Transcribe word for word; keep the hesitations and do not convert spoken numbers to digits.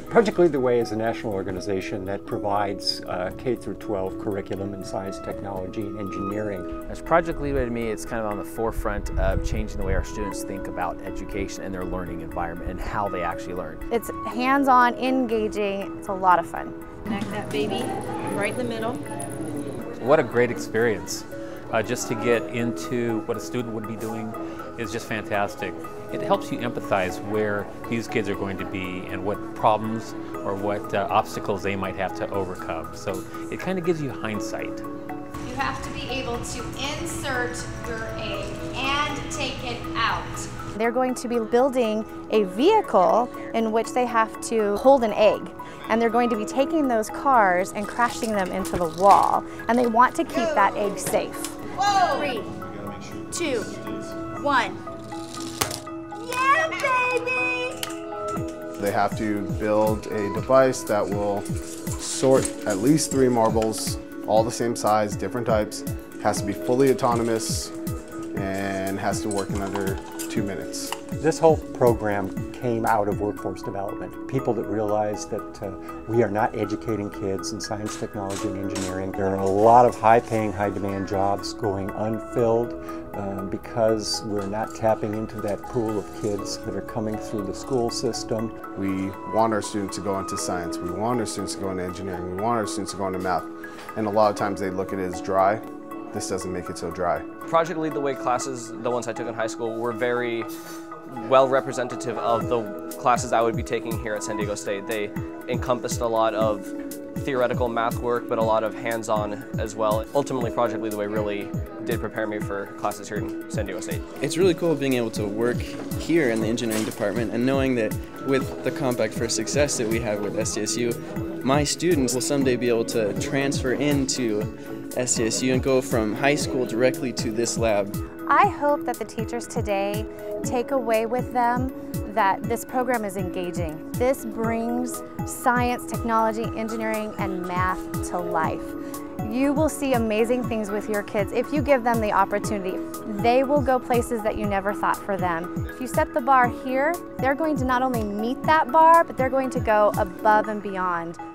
Project Lead the Way is a national organization that provides uh, K through twelve curriculum in science, technology, and engineering. As Project Lead the Way to me, it's kind of on the forefront of changing the way our students think about education and their learning environment and how they actually learn. It's hands-on, engaging, it's a lot of fun. Connect that baby right in the middle. What a great experience. Uh, just to get into what a student would be doing is just fantastic. It helps you empathize where these kids are going to be and what problems or what uh, obstacles they might have to overcome. So it kind of gives you hindsight. You have to be able to insert your egg and take it out. They're going to be building a vehicle in which they have to hold an egg. And they're going to be taking those cars and crashing them into the wall. And they want to keep that egg safe. Whoa! Three, two, one. Yeah, baby! They have to build a device that will sort at least three marbles, all the same size, different types, has to be fully autonomous, and has to work in under two minutes. This whole program came out of workforce development. People that realize that uh, we are not educating kids in science, technology, and engineering. There are a lot of high-paying, high-demand jobs going unfilled uh, because we're not tapping into that pool of kids that are coming through the school system. We want our students to go into science. We want our students to go into engineering. We want our students to go into math. And a lot of times they look at it as dry. This doesn't make it so dry. Project Lead the Way classes, the ones I took in high school, were very well representative of the classes I would be taking here at San Diego State. They encompassed a lot of theoretical math work, but a lot of hands-on as well. Ultimately, Project Lead the Way really did prepare me for classes here in San Diego State. It's really cool being able to work here in the engineering department and knowing that with the Compact for Success that we have with S D S U, my students will someday be able to transfer into S D S U and go from high school directly to this lab. I hope that the teachers today take away with them that this program is engaging. This brings science, technology, engineering, and math to life. You will see amazing things with your kids if you give them the opportunity. They will go places that you never thought for them. If you set the bar here, they're going to not only meet that bar, but they're going to go above and beyond.